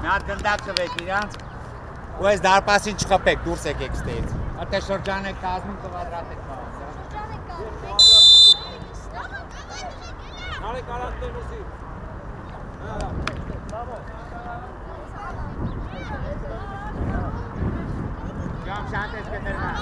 Նար գնդակվեք իրանց, ու ես դարպասին չխպեք, դուրս եկեք ստեից։ Ատե շրջան եք կազմում կվադրատ եք պահած։ Նարեկ արած տենուսի։ Ժամ շանտ ես կտրնա։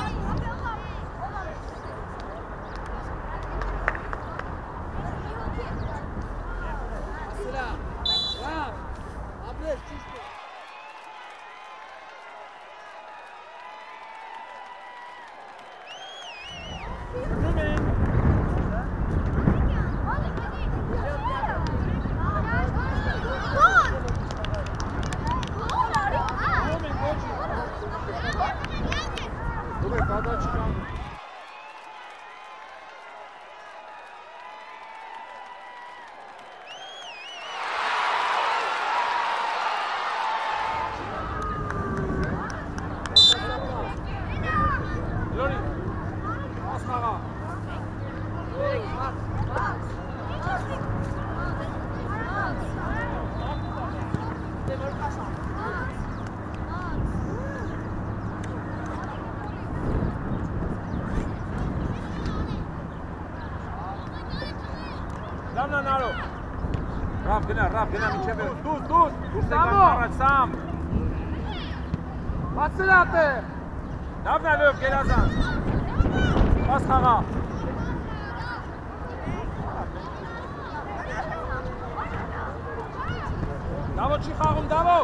Rab, gena միջև է, դուս եկան առաջ Սամ։ Բացրատ է։ Լավն է լով, գերազան։ Բաց խաղա։ Դավո չի խաղում, Դավո։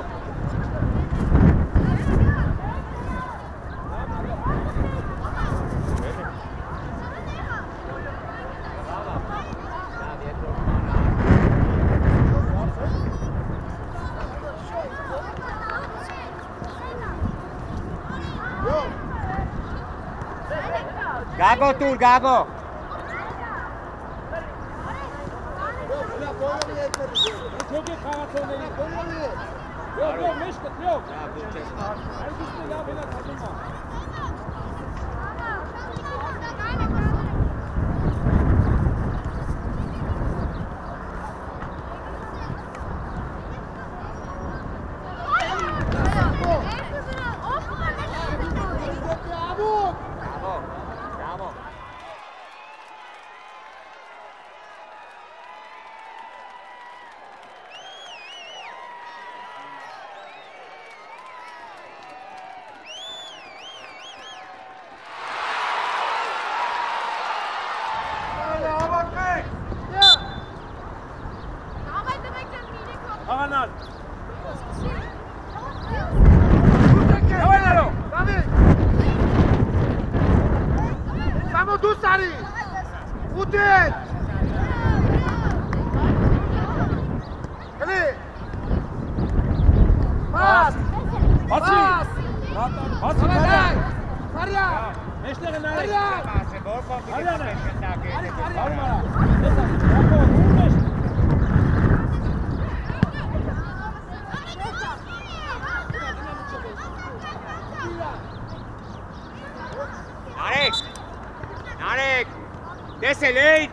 Gago tur, Gago! Narek! Deselein!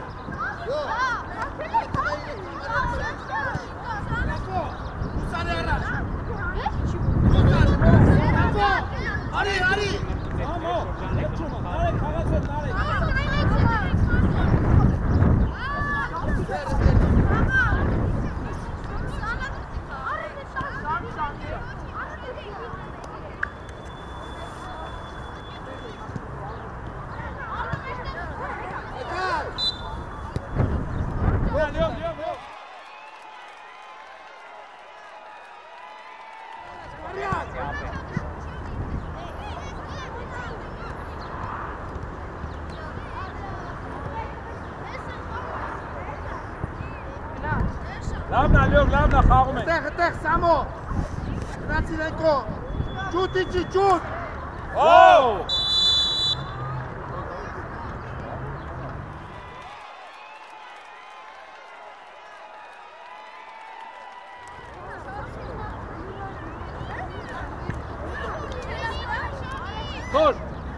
Լավնա խաղում են։ Այդտեղ Սամո։ Գնացինենկո։ Ջուտ իջի, ջուտ։ Օ! Գոլ։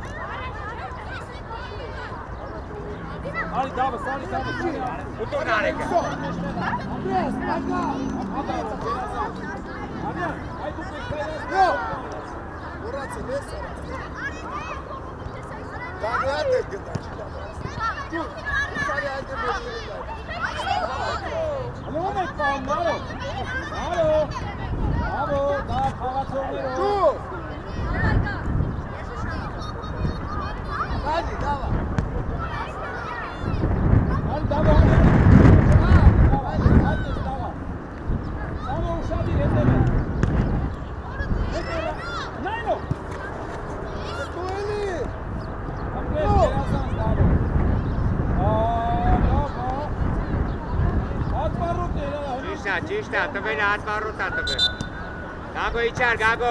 Արի դավը, սարի դավը։ Ուտո Նարեկը։ Անդրես, այգա։ Čišta, tebe je atvaruta tebe. Gago ičar, Gago.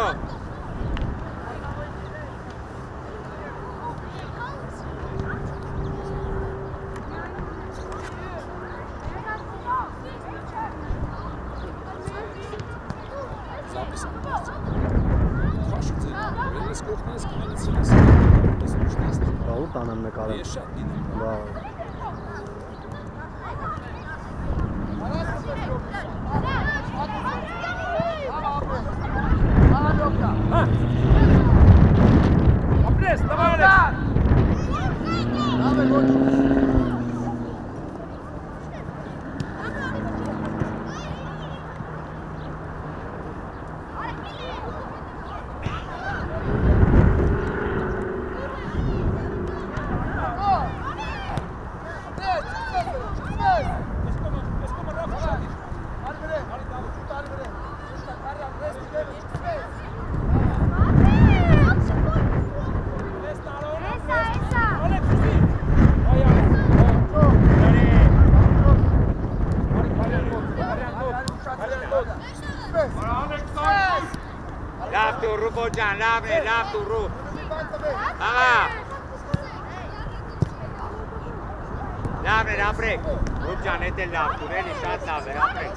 Rautanen me kale. Bravo. Apres, давай, Алекс! Давай, Гочи! Laf tu ru Bojan, laf tu ru. Aha. Laf aprek. Bojan ete laf tu, reli șat laf, aprek.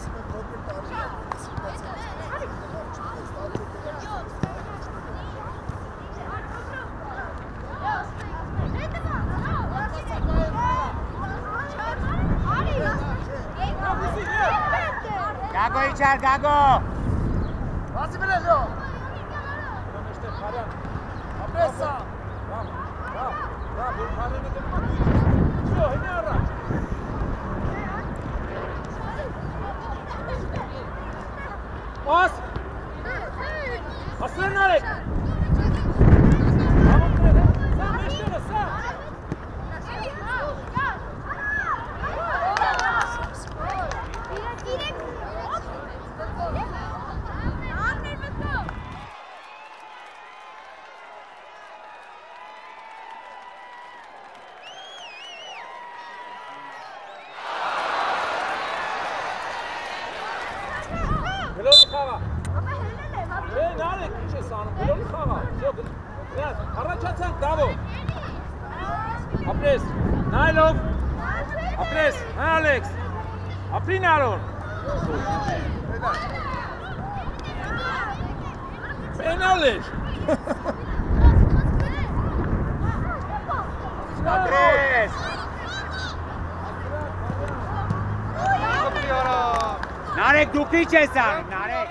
Gago ichar, Gago. Lasă bine, Leo! Apresa! Pas! Aslan Alek! Apres, Nailov! Apres, Alex! Aprin Aron! Penalist! Apres! Narek, dupli ce sam, Narek!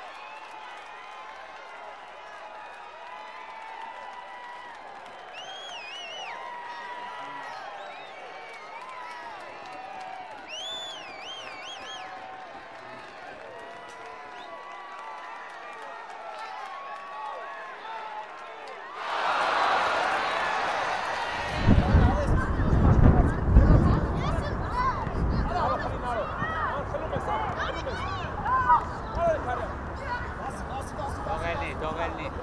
Dogelni.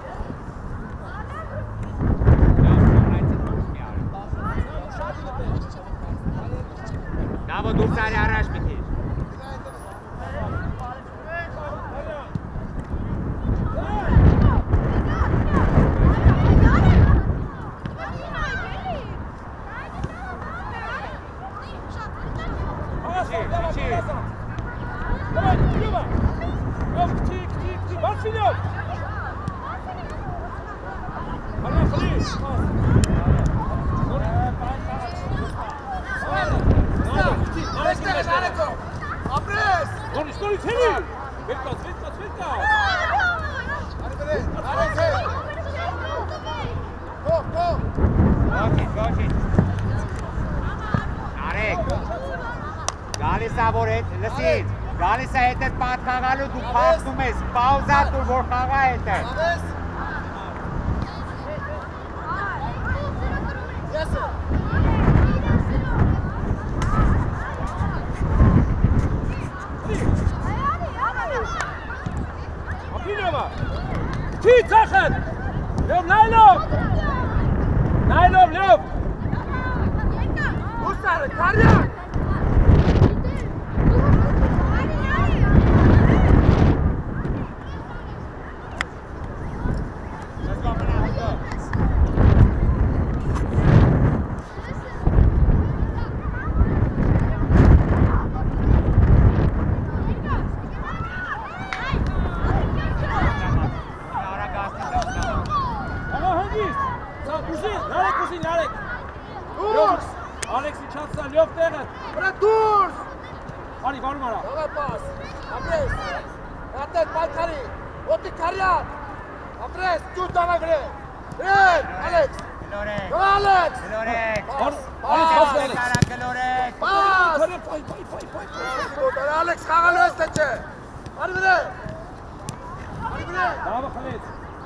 Davo dursare araç bitir. Apres! Եկա։ Գոչի։ Արեք։ Գալիս է որ հետ, լսիր, գալիս է հետ էդ պատ խաղալու դու փախնում ես, պաուզա դու որ խաղա հետ է։ Չի ծախեն, լյով, նայլով, նայլով, լյով։ Ուսարը, կարյան։ Ալեքսի չացա, լյով տեղը։ Վրա դուրս։ Արի, վարում արա։ Ողա պաս, ապրես, հատել պայքարի, ոտի կարյան, ապրես, ճուտ դանա գրե, գրեն, Ալեքս, Գլորեք, Ալեքս, գլորեք, պաս, Ալեքս խաղալու ես թե չէ, արի վրե, Դավը խլեց։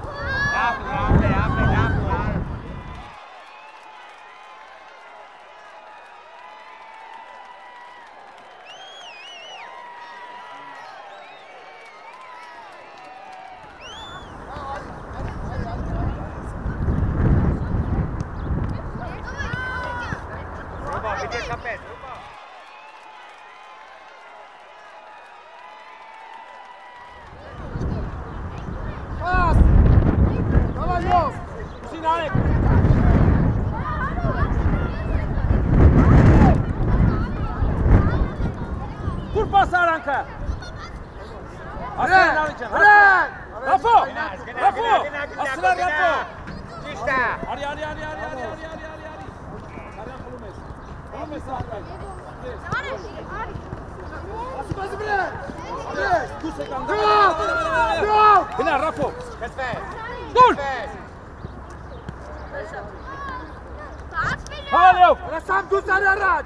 Սամ դուս արի առաջ,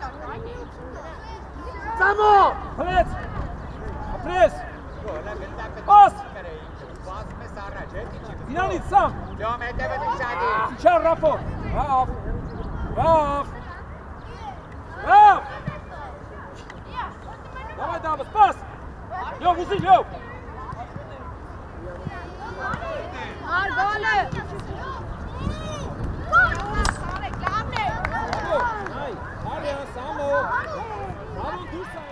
Սամո, խլեց, ապրես, պաս, Ինանից Սամ, իչար Ռապո, վավ, դավայ դավս, պաս, լյով ուզի, լյով, Արգոլը, Սամո, դուրս այ։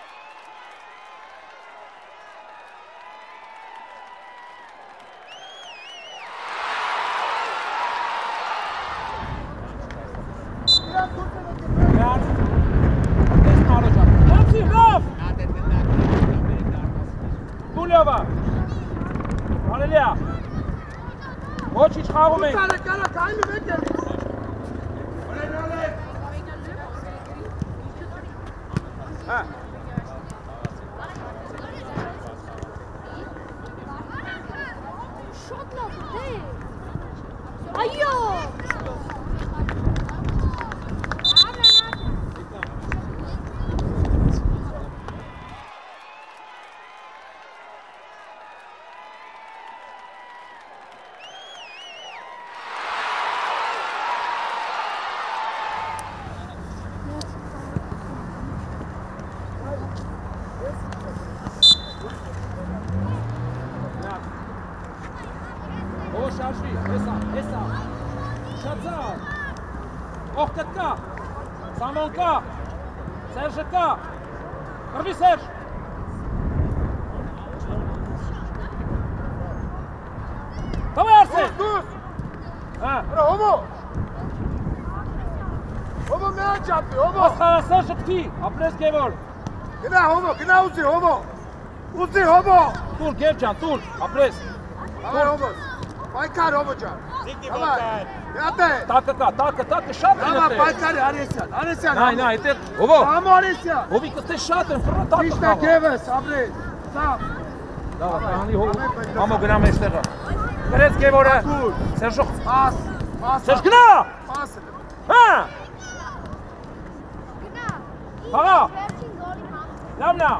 Դուլյովա, Վալելիա, ոչիչ խաղում ենք։ Ուսարը կարա կայմի մեկ եմ։ Հա։ Շատ լավ դե։ Այո։ Շարժվի, հեսա, շացա, ողկտ կա, Սամոն կա, Սերժը կա, կրվի Սերժ, տավայ Արսեն, Դուս, հա, հոմո մի անջապի, հոմո, ասխաղա Սերժը կտի, ապրես գևոր, գնա հոմո, ուզի հոմո, տուր գև ճան, տուր, ապրես, հավայ հոմոս, պայքար հոմո ճան, տակը շատ են Դավա էտեր, պայքարի Արեսյան, նայ, էտեր, հովո, Սամո Արեսյան, հովի կտե շատ են, ֆրը տակը ճիշտ է խաղա, գևս, ապրես, Սամ, Լավ, կանի հող։ Համո գնամ այստեղը։ Գրեց Գևորը։ Սերժող։ Պաս, Սերժ գնա։ պասը։ Հա։ Գնա։ Հաղա։ Վերջին գոլի համար։ Լավն է։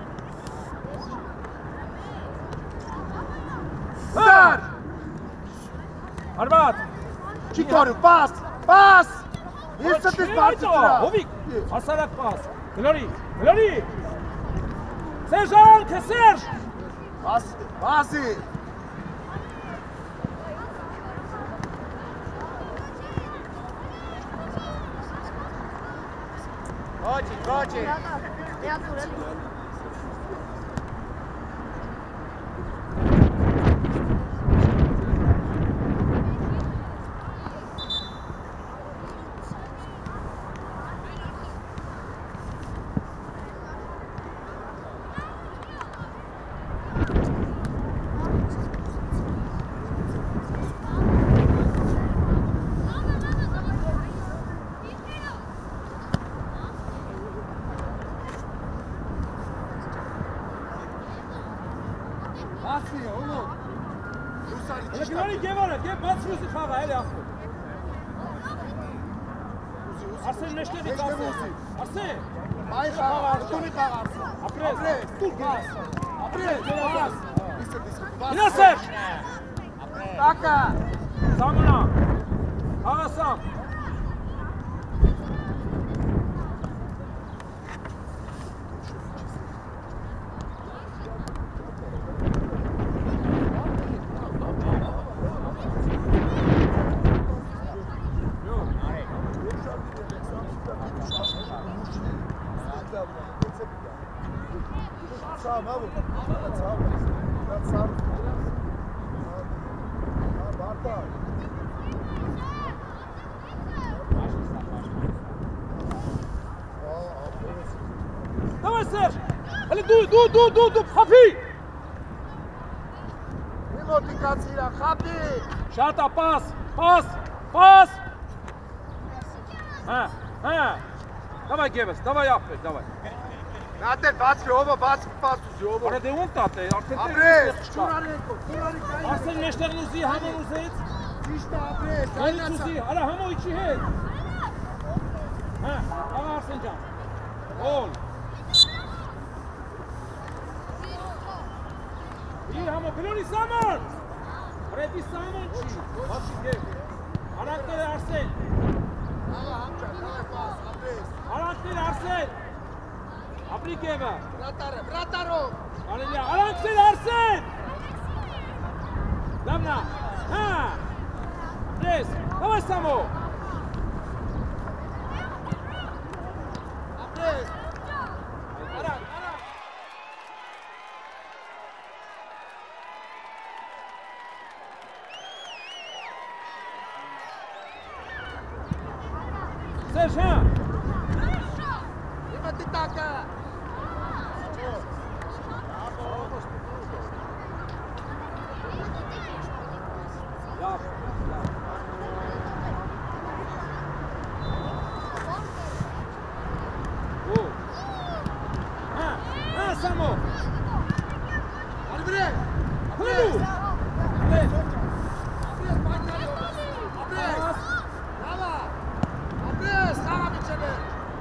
Սար։ Արմատ։ Չի կորու, պաս, պաս։ Ես դες բարձր։ Հովիկ։ Հասարակ պաս։ Գլորի, գլորի։ Սերժան, թե Սերժ։ Պասի։ Ոչինչ, ոչինչ։ Միացուր էլի։ Գլորի Գևորը, բաց ռուսի խաղա, էլի ախոր։ Արսեն մեջտեղից ասեն։ Արսեն։ Այ խաղար, տունի խաղար։ Ապրես, տուր պաս։ Ապրես, պաս։ Գնա Սերժ։ Տակա։ Սամունա։ Խաղա Սամ։ Давай, Серж! Allez, դու, խափի! Մոտիկացիրա, խափի! Շատ է, պաս! Հա, Давай, Գևես, давай, ախպեր, давай. Նատել, բացվի, ովը, բացվի, պաս ուզի, ովը։ Արա դե ում տատ է, արդեն Ապրես, ճուրարեկո, ճուրարի կային։ Արդեն մեջտեղն ուզի, համոն ուզեց։ Ճիշտ է, ապրես, Հենց ուզի, արա համո իչի հետ։ Հա, աղա Արսեն ջան։ Գոլ։ Իր համո, գլորի Սամոն։ Ռեդի Սամոն չի։ Բաշի գև։ Արանքներ Արսեն։ Աղա, համջան, դավայ պաս, ապրես։ Արանքներ Արսեն։ Ապրի գևը։ Բրատարով։ Արելիա, արանքներ Արսեն։ Լավնա, հա։ Ապրես, դավայ Սամո։ Ապրես։ Արանք։ Սերժ, հա։ Իմը տիտակը։ Լավ, Ու։ Հա, Սամո։ Արի վրե։ Հլու։ Ապրես, պայքարի, ապրես։ Լավա, ապրես, խաղա միջև է։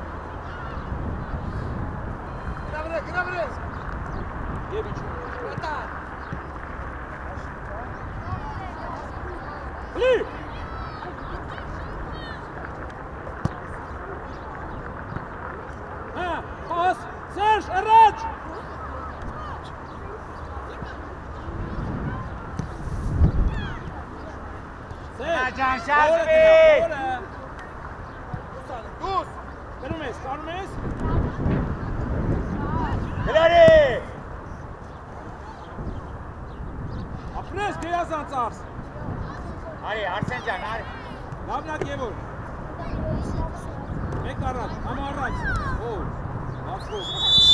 Գնա վրես։ Եվ իչ։ Բրատար։ Հլի։ Հա, պաս, Սերժ, առաջ։ Ջան, շարժվի։ Դուս։ Կնում ես։ Գլորի։ Ապրես, գերազանց արս։ Արի, Արսեն ջան, արի։ Լավնա Գևոր։ Մեկ առաջ, համա առաջ։ Ասվող։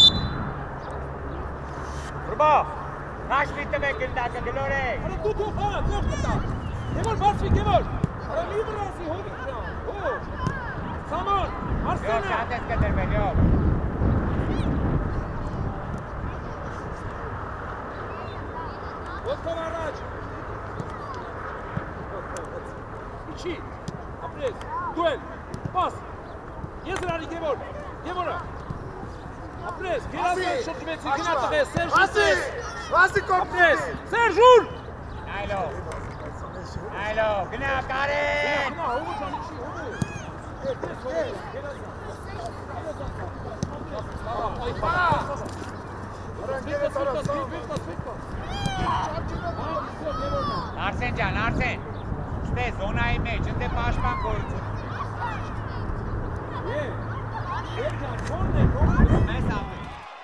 Ռուբա, նաշվի տվեք գնդակը, գլորի։ Արա դու թող հա, թող կտա։ Գևոր, բացվի, Գևոր։ Արա մի վրասի, հովիկ ջան, Սամոն, Յով, Արսենը։ շատ ես կտրվել, յով։ Ոտքով առաջ։ Իչի, ապրես, դուել, պաս, ես հրանի գևոր, գևորը, ապրես, գերասեն շրջվեցի, գնա տղես, Սերժ ուտես, ապրես, Սերժ ուր, Այլով, գնա Կարեն, գնա, հողու ճան, իչի, հողու, Արսեն ջան, Արսեն, ստե զոնայի մեջ, ընտե պաշպան գորություն։ Մեզ ապր։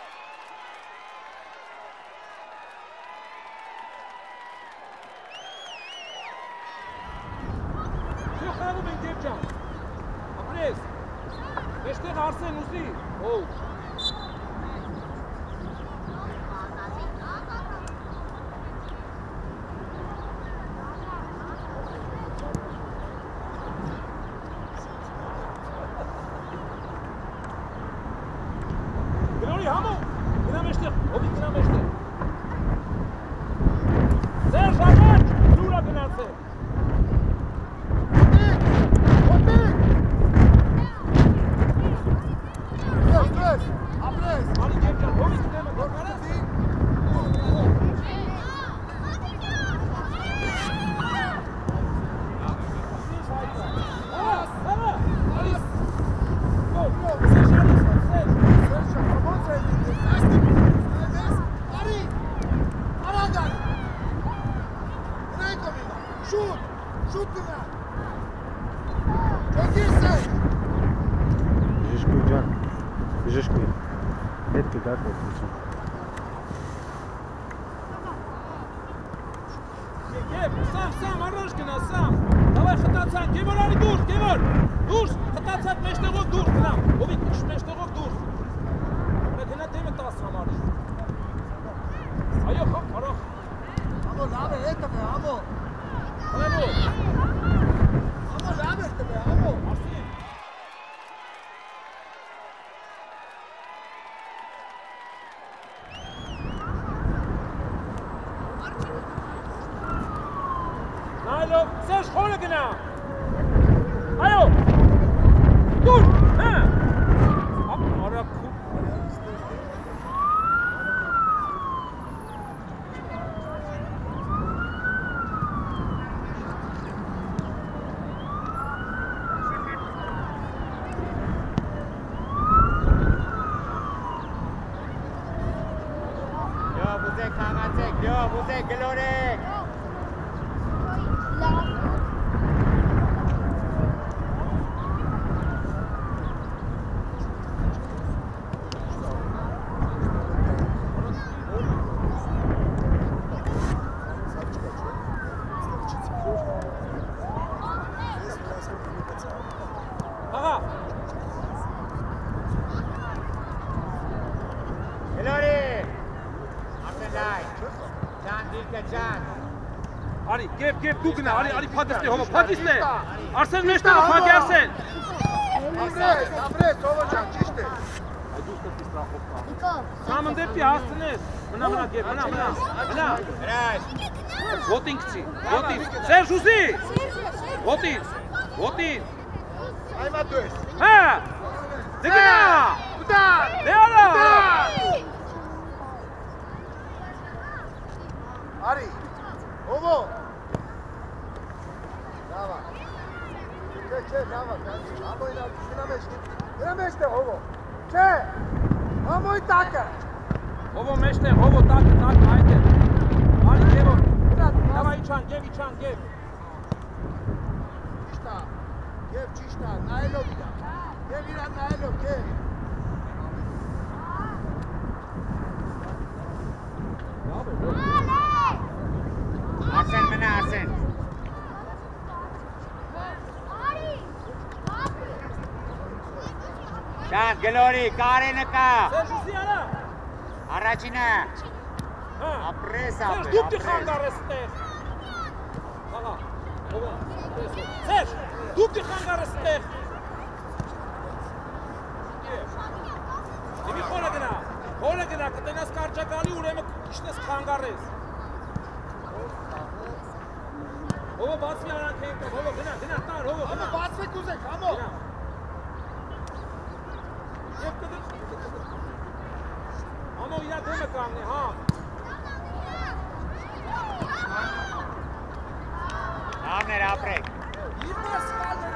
Շեխ խանում են գև ջան, ապրես, մեջտեղ Արսեն ուզի, հով։ Դու գնա, արի փաթիստե հովը, փաթիստե, Արսեն մեջտեղը փաթի Արսեն։ Ապրես, հովը ճան, ճիշտ է։ Այդ դու ստեղտի սրախով կա։ Սամն դեպի հաստնես, մնա գև, մնա։ Ոտին կցի, ոտին, Սերժ ուզի, ոտին, Այմա դու ես։ հա, դե գնա, դե արա։ Արի, հովո։ Չէ, լավա, ամոյն ալքուսինա մեջտի, դրա մեջտ է հովո, չէ, ամոյ տակը։ Հովո մեջտ է, հովո տակը, այդ է, արի գևոր, լավա իչան, գև։ Ճիշտա, նայելով իրա, գև իրան նայելով, գև։ Արսեն մնա, Արսեն։ Շանտ, գլորի, կարենը կա։ Սերժ ուզի արա։ Առաջինը։ Ապրես, ապրես։ Սերժ, դուք դի խանգարես տեղ։ Աղա, հովա, Սերժ, դուք դի խանգարես տեղ։ Դիմի խորը գնա, կտենաս կարճակալի ուրեմը կիշնես խանգարես։ Հովո բացվի արանք ենք, հովո գնա, տար, հովո գնա։ Բացվեք ուզեք, համո։ Եվ կդր։ Համո իրա դեմը կանգնի, հա։ Համներ ապրեք։ Հիմա սխալները։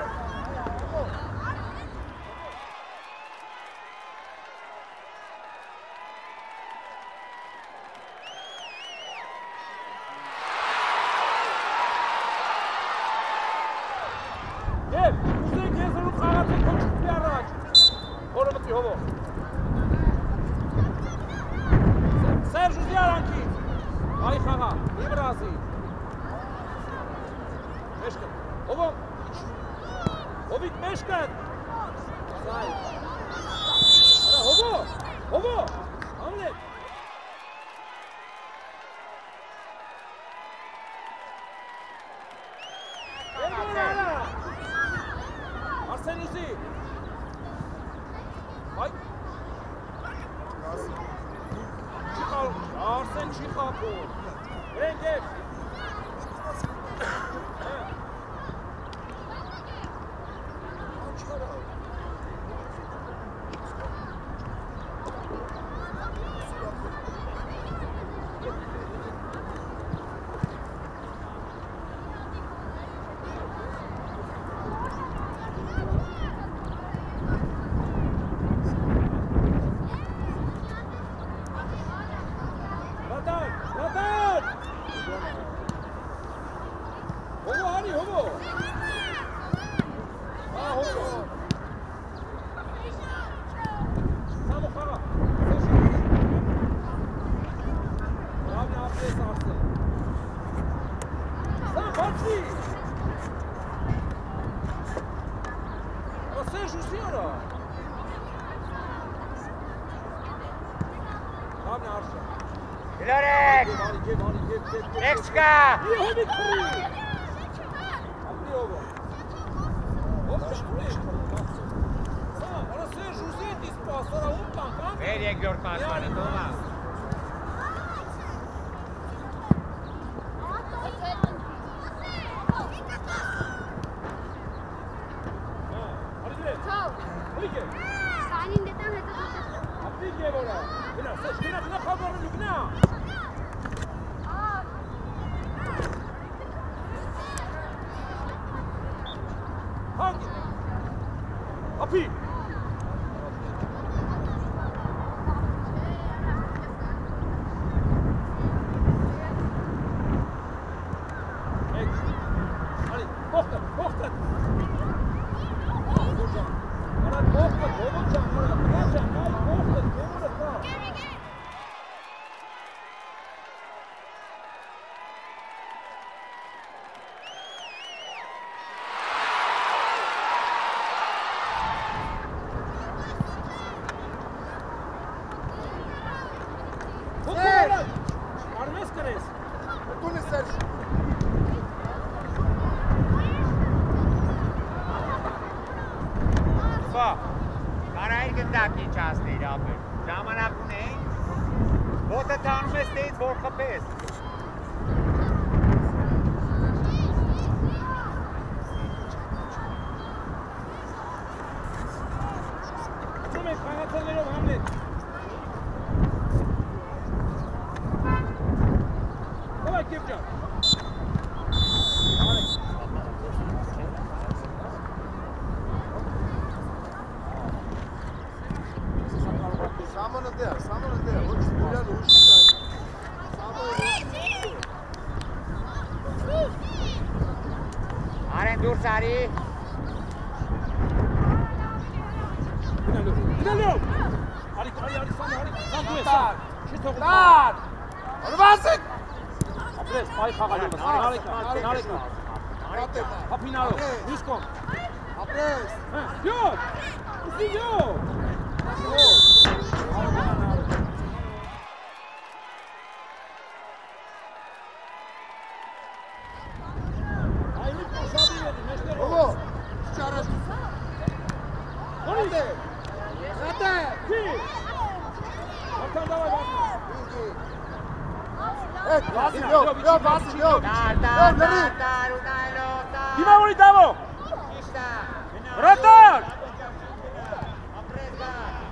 Vasi, jo, Vasi, jo. Dar, unajlo, dar. Ima voli Davo! Ništa. Vratar! Napred ga.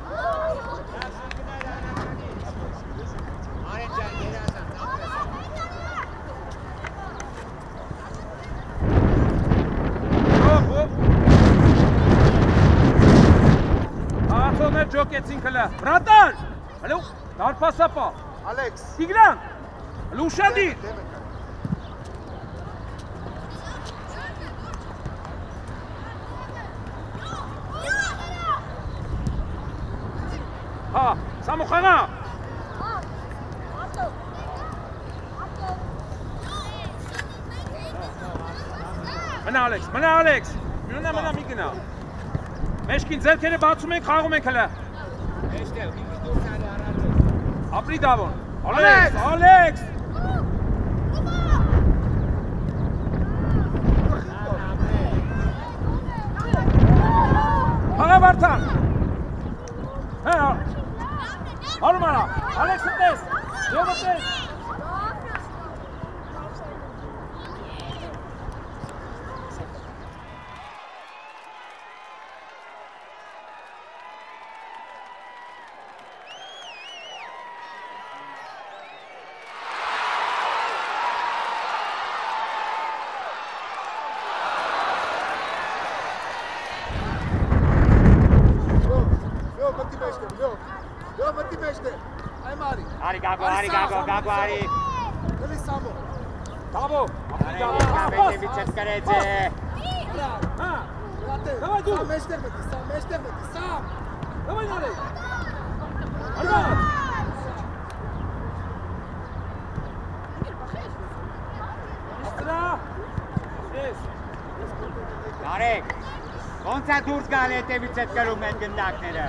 Marinčan, jedan sam, napred. Աթոներ ջոկեցին կլա։ Վրատար! Հլո, դարպասապա։ Ալեքս։ Տիգրան! Հլո ուշադիր։ Հա, Սամուխանա։ Մնա Ալեքս։ Մնա մի գնա։ Մեջքին ձեռքերը բացում ենք, խաղում ենք հլա։ Մեջտեղ, մի դուրս արի առաջ։ Ապրի Դավոն։ Ալեքս։ Հաղա Վարդան։ Հա։ Հարում արա։ Ալեքսը տես։ Եվը տես։ Ari, Deli samo. Davo. Ari, vičet kaređe. Ha. Давай, сам meşter meti, sam. Давай, Налей. Arman. Astra. Yes. Narek, ոնց է դուրս գալ հետևից հետ կրում են գնդակները։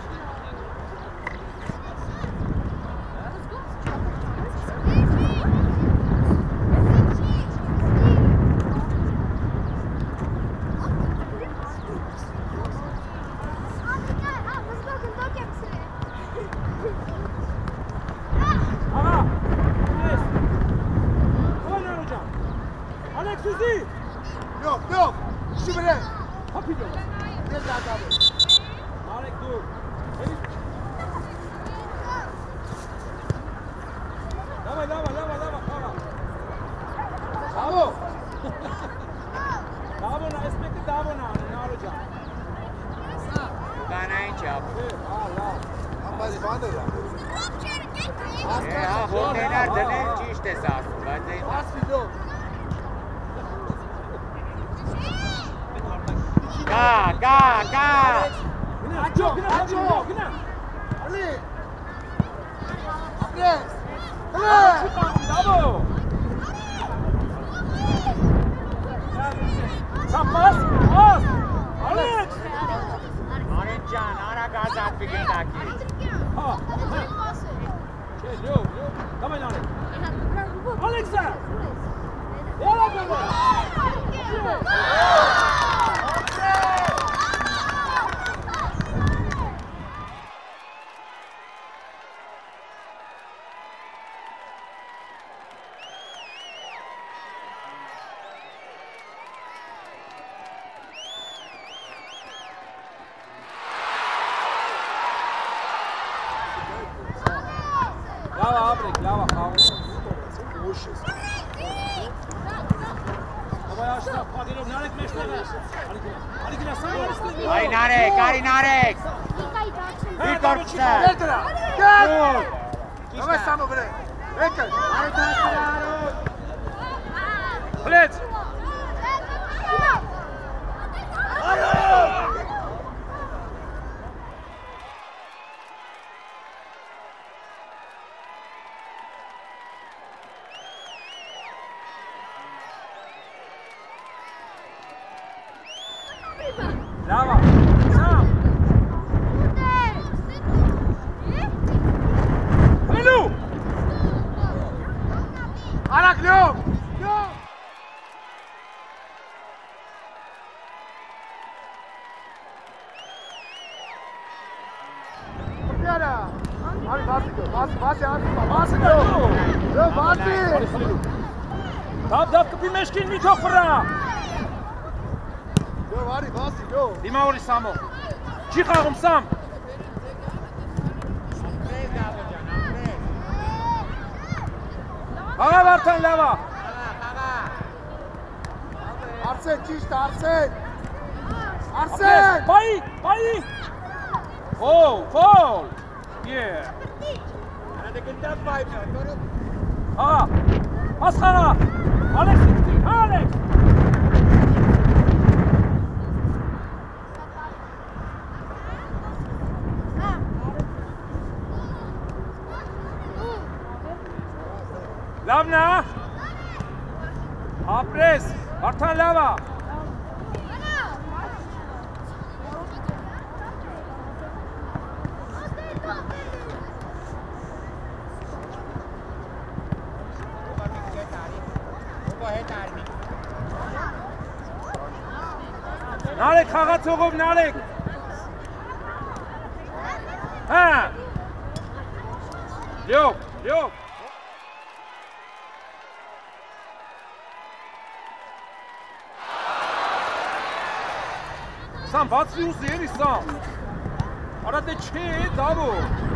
Ari Narek! Viktor chce! Давай само bre! Rekaj! Hlec! Brava! Sam! Helu! Arak ljub! Ali Vasi, Vasi, Vasi, Vasi, Դավ կպի մեջքին մի թող վրա։ Գո վարի, բասի, գո։ Դիմա օրի Սամո։ Չի խաղում Սամ։ Աղա Վարդան լավա։ Արսեն, ճիշտ, Արսեն։ Արսեն։ Բայի։ Ֆոլ։ Yeah. Աղա, աս խաղա։ Ալեքս իքտի, Ալեքս։ Լավն է, ապրես, արդան լավ է։ Նարեք խաղացողով նարեք։ Հա։ Լյով։ Սամ, բացվի ուզի երի Սամ։ Արա դե չէ, դավո։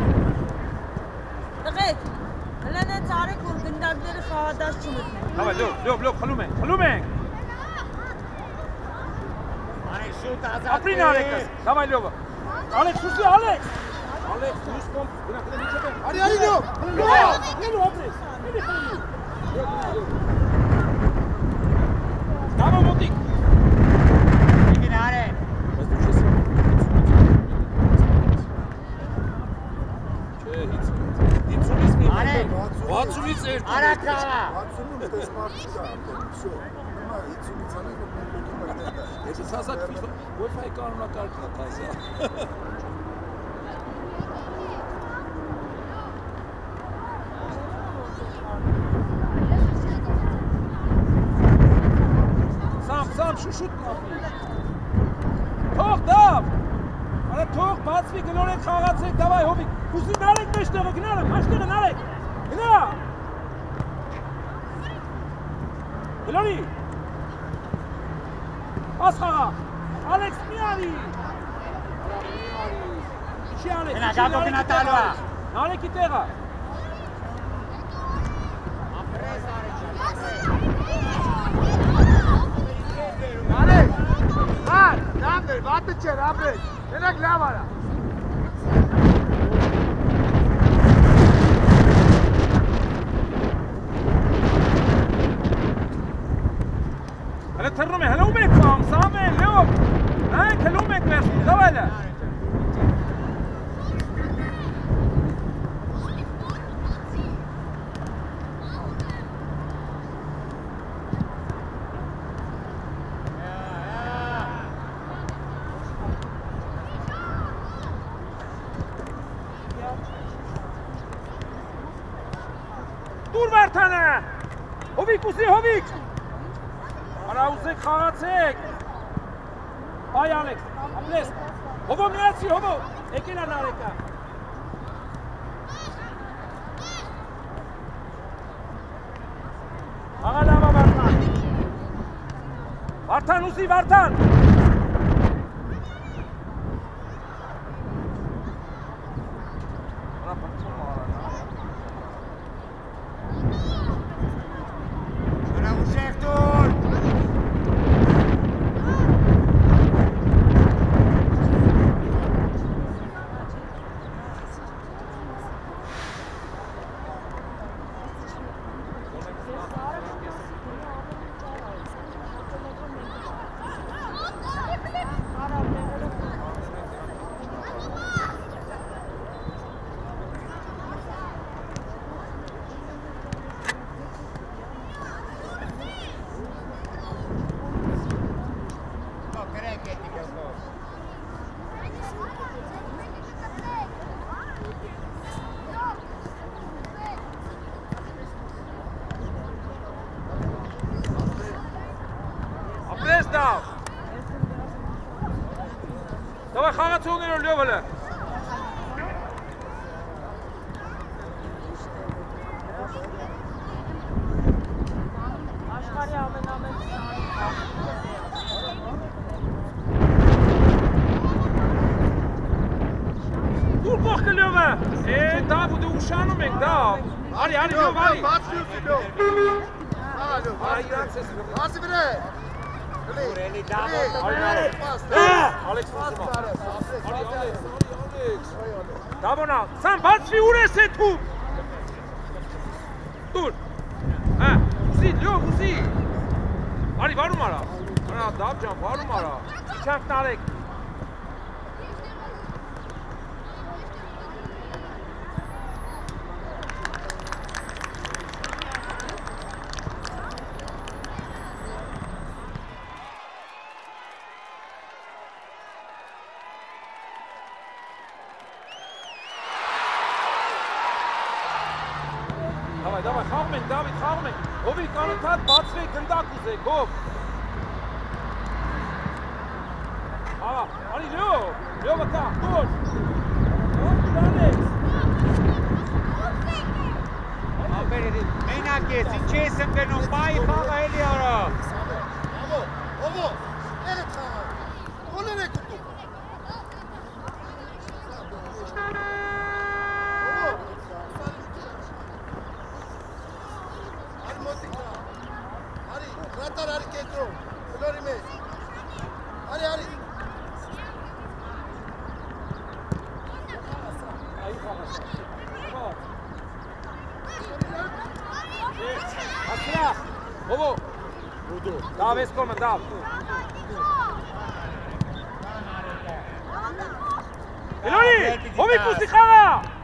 Տղեկ, հլեն է ծարեք, որ գնդակները խաղադաշ չմտնեն։ Հավա, լյով, խլում ենք։ Ապրին Ալեքս, դավայ լյովը։ Ալեքս, ուզի, Ալեքս։ Ալեքս, դուս կոմ, գնա, միջև են։ Արի, լյով։ Լյով, ապրես, Դավո մոտիկ։ Վացունից էր։ Արակ կաղա։ Վացունում տես մարդ չկա, շո։ Հիմա 50-ից անենք որ մենք ուտում ենք ներկա։ Ես հասակ Wi-Fi կանոնակարգ է հասա։ Սամ, շուշուտ կապի։ Թող դավ։ Արա թող բացվի գնորեն խաղացեք, դավայ հովիկ։ Ուզի նարեք մեջտեղը, գնալեմ, հաշտեղը նարեք։ Գնա։ Գլորի։ Աս խաղա։ Ալեքս մի արի։ Չի Ալեքս։ Գնա, գապո գնա տալու է։ Նարեկի տեղը։ Նարեք, նամներ, վատը չեր, ապրես, ենակ լավ արա։ Հələ թռնում է, հələ ում եք պամ, Սամ է, լյով, նայք, հələ ում եք վերսում, դավայլը։ Դուր Վարդանը, հովիկ ուզի, հովիկ։ Արա ուզեք խաղացեք։ Բայ Ալեքս, ապրես, հովո միացի, հովո, եկել ան Ալեկա։ Աղա լավա Վարդան։ Վարդան ուզի, Վարդան։ Давай խաղացողներով լյով հլը։ უშանում ենք და არი ლო ვარი ბაცვიუსი ლო ალო ვასი ბრე ურელი დაბო ალექს დაბონა სამ ბაცვი ურესე თუ ტურ უზი ლო უზი არი ვარუმარა არა დაბჯან ვარუმარა ჩახტალეკ Давай, ხავმენ, დავით, ხავმენ. ოვი კანეთად ბაცვე გնդაკუზე, გოფ. არი ლეო ბატა, გოლ. აბერე, მენაკე, სიჩესემ გენო ბაი ხავა ელიარა. ოვო, ერეთ ხავა. გოლერე კუტუ. Ratar ari kentro, Flori me. Ari. Asra. Ovo. Rudo. Da veskom da. Eloni, ovi kusi xava.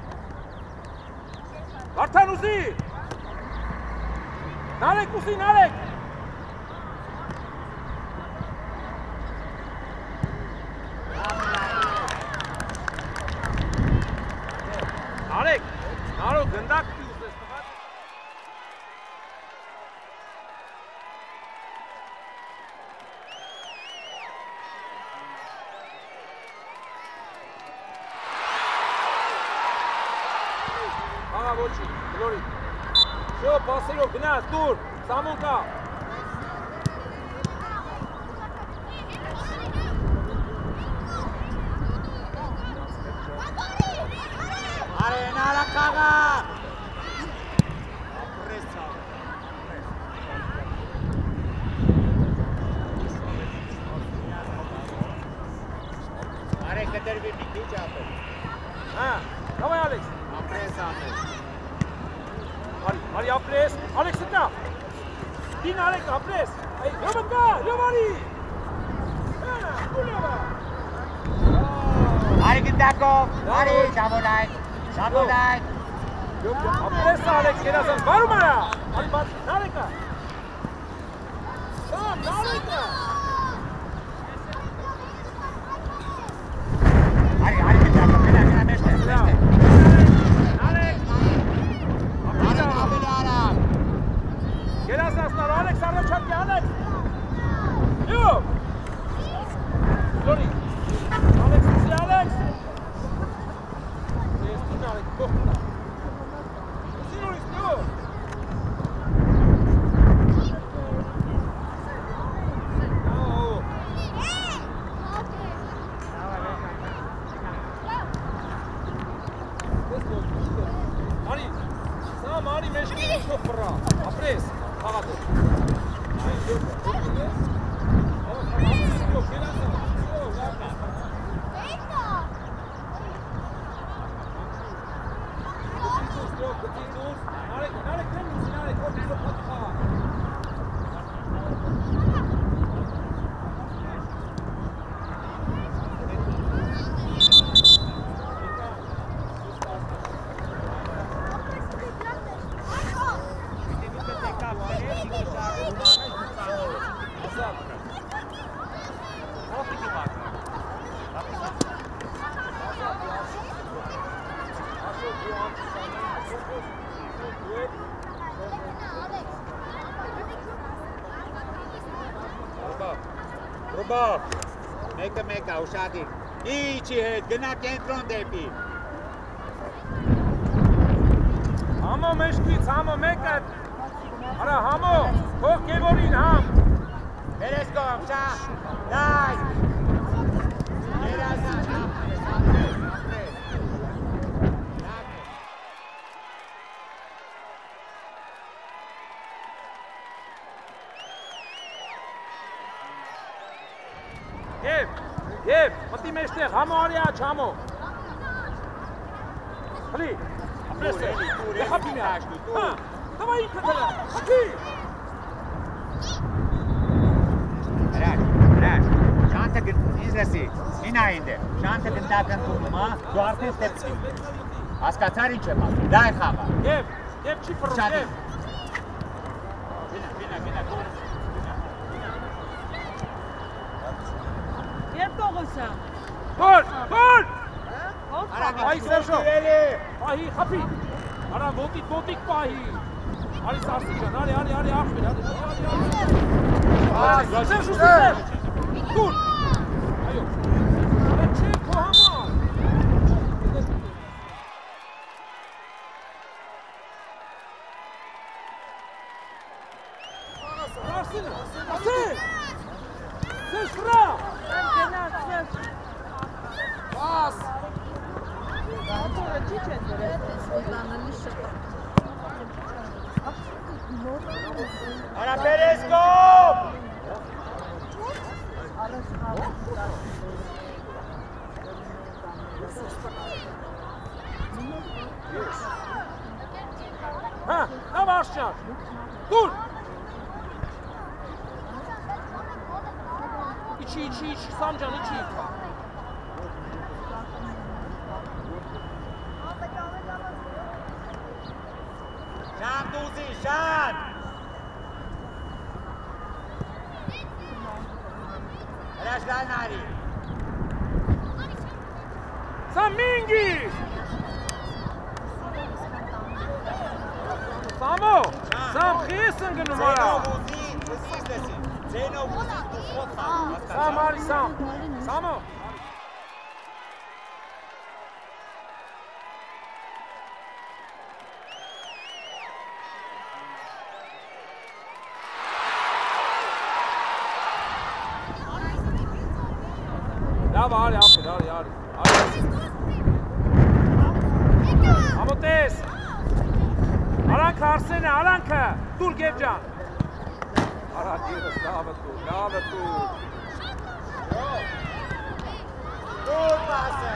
Vartanuzi. Nalek kusi, nalek. Naro gândak piuze, stăvat. Aha, voci, Flori. Șo, pasero, gneaz, dur, Samunca. Arena la caga! Are că trebuie micuci apă. Давай, Alex. Apres apă. Ari, apres. Alex, stătea. Bine, Alex, apres. Eu Mari. Are Gindakov. Are, Șabodai. Șabodai. Apres, Alex, era să-mi varu marea. Ari, bați, Naleca. Sam, Naleca. Are Gindakov. Vine, mește. Alex. Are. Era să stară, Alex, arăceam Alex. Eu. Flori. Alex, Alex. Este Alex, bocna. Sinul este eu. Ari, sam Ari mești cu șopra. Apres, havate. Rubov, meka, ușatic. Nici head, gâna kentron depi. Hamo meșchiți, hamo mecat. Ara, hamo, koch kevorin ham. Bereskov, șa, dai. Era să Եվ, մտի մեջտեղ, համո արի աչ, համո։ Հլի, ապրես է, խապի մի աշտու, հա, դավա ինքը դրա, խապի։ Հրաշ, շանթը ինձ լսի, ինա ինդ է, շանթը գնդակ ընդունում, հա, դու արդեն ստեցի։ Հասկացար ինչ եմ ասում, դա է խաղը։ Եվ չի պրոս, եվ։ Երբ կողոսա։ Որ։ Այ Սերժո։ Պահի, խապի։ Արա ոտիկ պահի։ Արի Սարսիջան, արի, ախվիր, արի։ Սերժո, դուր։ Այո։ Արա չէ, քո համար։ Սարսինը, ասեն։ Սերժ վրա։ Բաս։ Արա բերես կոմ։ Հա, նավաշճան, դուր։ Իչի, Սամջան, իչի։ Շան դուզի, շան։ Հրաշ լայն արի։ Սամինգի։ Սամո, Սամ խիս են գնում արա։ Ձենով ուզի դու խոտ խաղ։ Սամ արի, Սամո։ Լավ, արի, Ամոտես, արանքը Արսեն է, արանքը, դուր գև ջան։ Արա դիրս, լավը դուր։ Դուր պասը։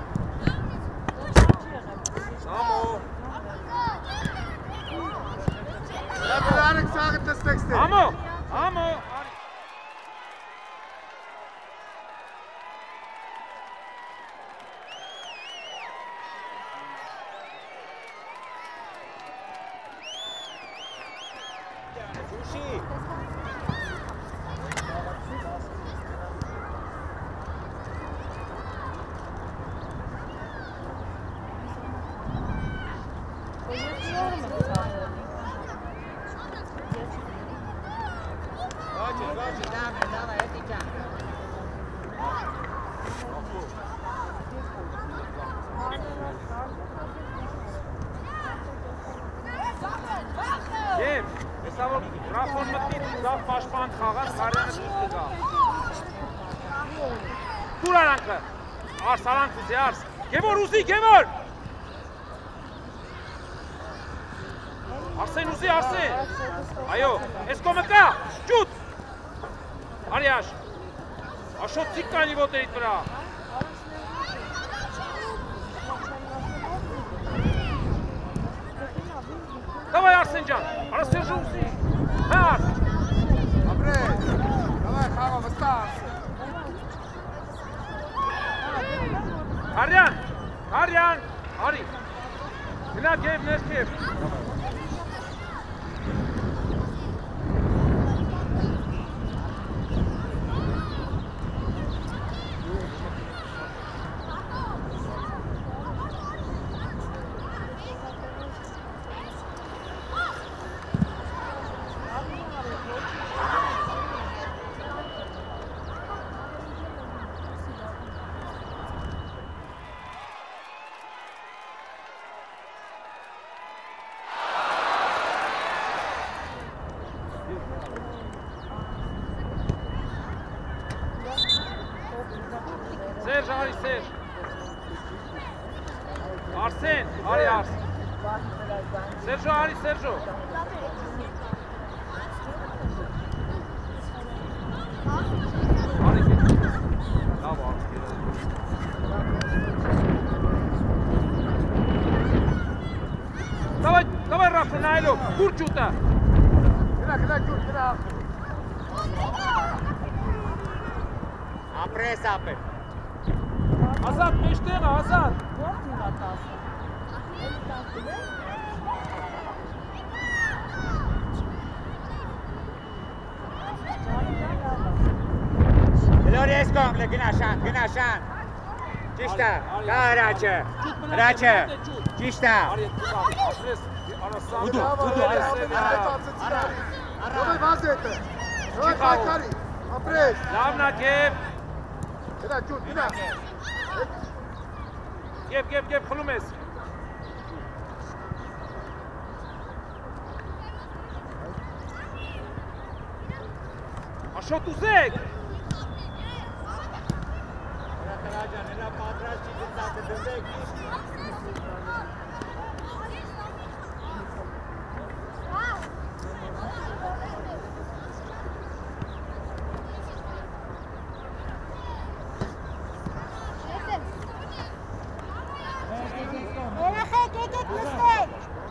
Սամո։ Լապրարեք սաղը տստեքստե։ Ամո, Ռախոն մտնի դավ պաշպան խաղաս, Մարյանը դուս կգա։ Դուր արանքը, արանք ուզի, գևոր ուզի, գևոր։ Արսեն ուզի, այո, ես կոմը կա, ճուտ։ Արի աշ, աշոտ ծիկ կանի ոտերիտ վրա։ Դավայ Արսեն ջան, արա Սերժո ուզի։ Հար! Ապրես, դավայ խաղը վստահ Հարյան, արի, գնա գև ներքև։ Սերժ, արի Սերժ։ Արսեն, արի Արսեն։ Սերժո, արի Սերժո։ Արի Давай, Рафа, Nailo, kur ջուտը։ Գնա ջուտ, գնա։ Ապրես ապեր։ Ազատ, մեջտեղը, Ազատ։ Ո՞րն իրա 10-ը։ Լորի ես կոմլը, գնա շան։ Ճիշտ է, կա հրաչը, ճիշտ է։ Ուդու, Давай վազետը։ Давай պայքարի։ Ապրես։ Լավն է, կեվ։ Գնա ջուտ, գնա։ Կեվ, խլում ես։ Աշոտ ուզեք։ Հրատրաջան, պատրաստ չի դնդակը դնդեք։ Երեխեք, եկեք նստեք։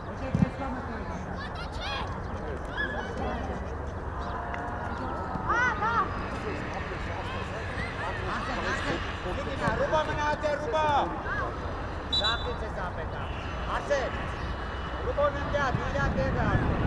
Ռուբա մնաց է, Ռուբա։ Զապից է զապետա։ Արսել, Ռուբոն ընդյա, դույրյա տեղը։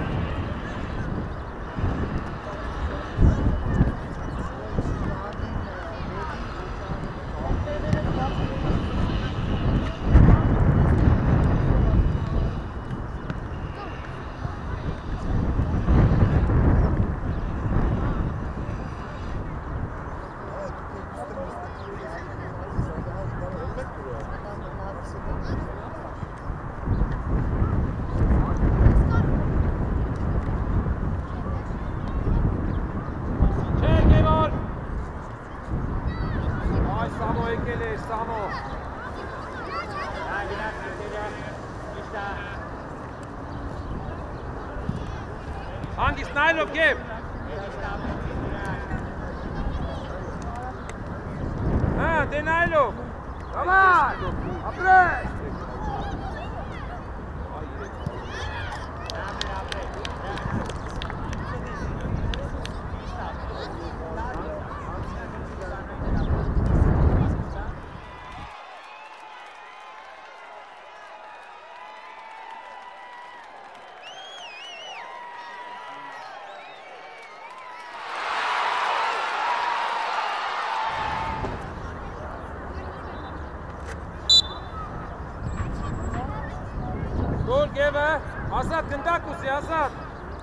Հանգիստ նայելով կև։ Հա, դե նայելով։ Давай, ապրես։ Գոլ գևը, Ազատ գնդակ ուզի, Ազատ։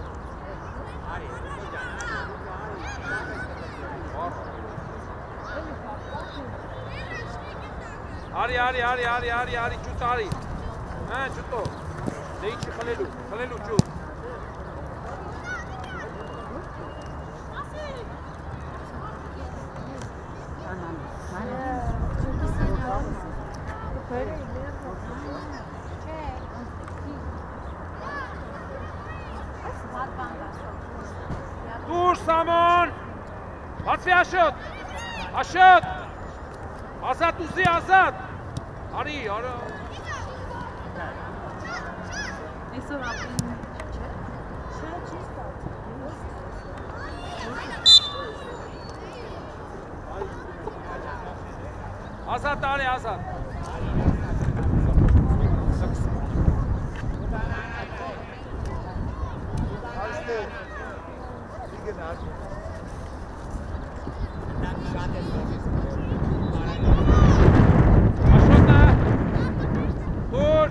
Արի, ճուտ արի։ Հա, ճուտո։ Դե իչի խլելու ճուտ։ Դուր Սամոն, բացվի Աշոտ, Ազատ ուզի, Ազատ, արի, արա։ Այսօր ապրին չէ, չի ստացի։ Ազատ արի, Ազատ։ Աշոտը, դուր։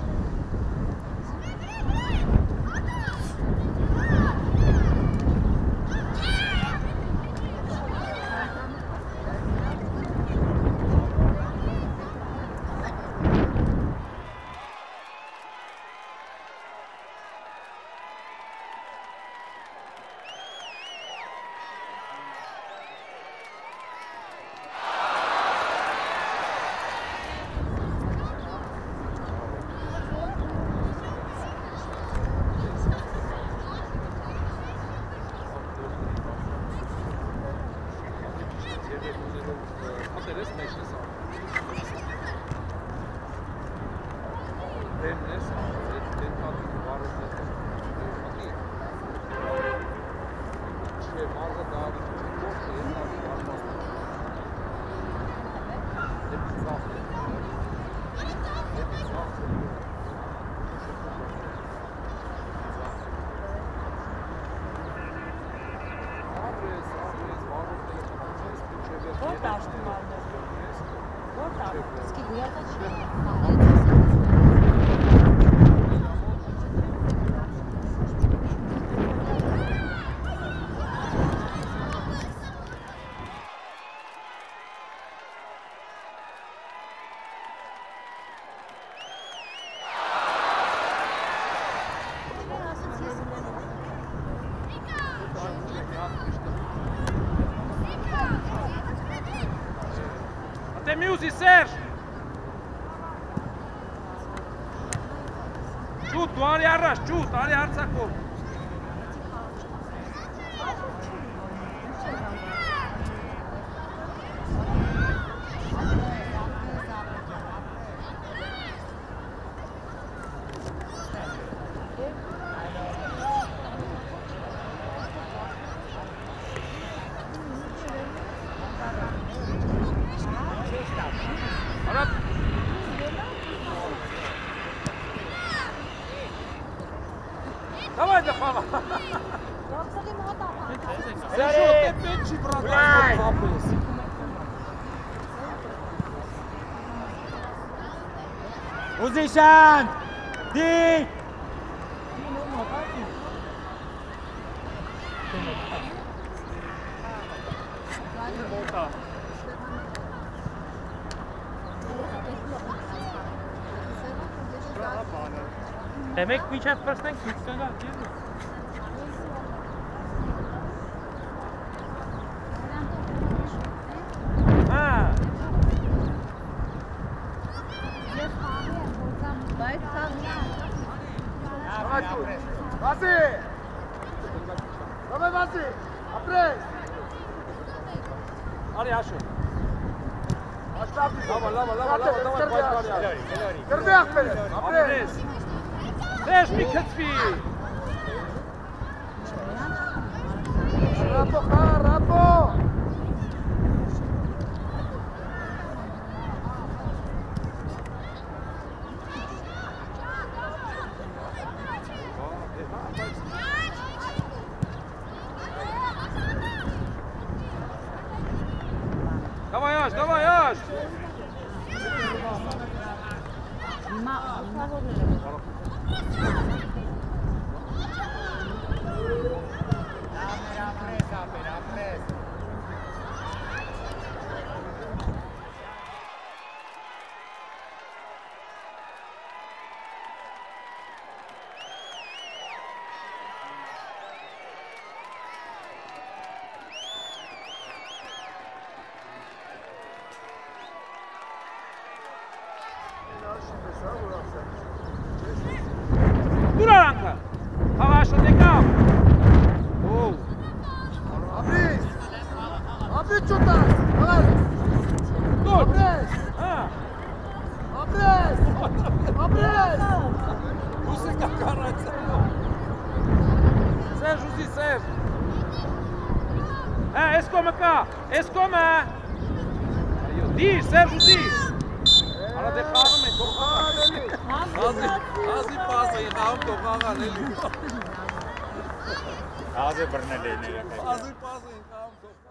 Մյուսի Սերժ։ Ջութ, դու արի առաջ, ջութ, արի հարցակով։ Давай, Дахава! Сержо, ты печи, брат! Position! Deep! Demek Miçev Pers'ten küçükten değil mi? Ha. Vasi! Давай, Vasi! Apres! Hadi Aşo. Lava, давай. Terbiyak beni! Apres! Serж mi kıtfi? Rapo, rapo! Давай, Аш! Duranka! Havaşo dekam! Oh! Apres! Apres chutas! Давай! Dur! Apres! Ha! Apres! Apres! Rusi kakaraysa. Serж, uzi, Serж! Ha, eskome ka! Eskome! Diş, Serj, uzi! Ara dekhano me korkha. Azi pasa yekam korkha neli. Ağzı burnuna leğene. Azi pasa yekam korkha.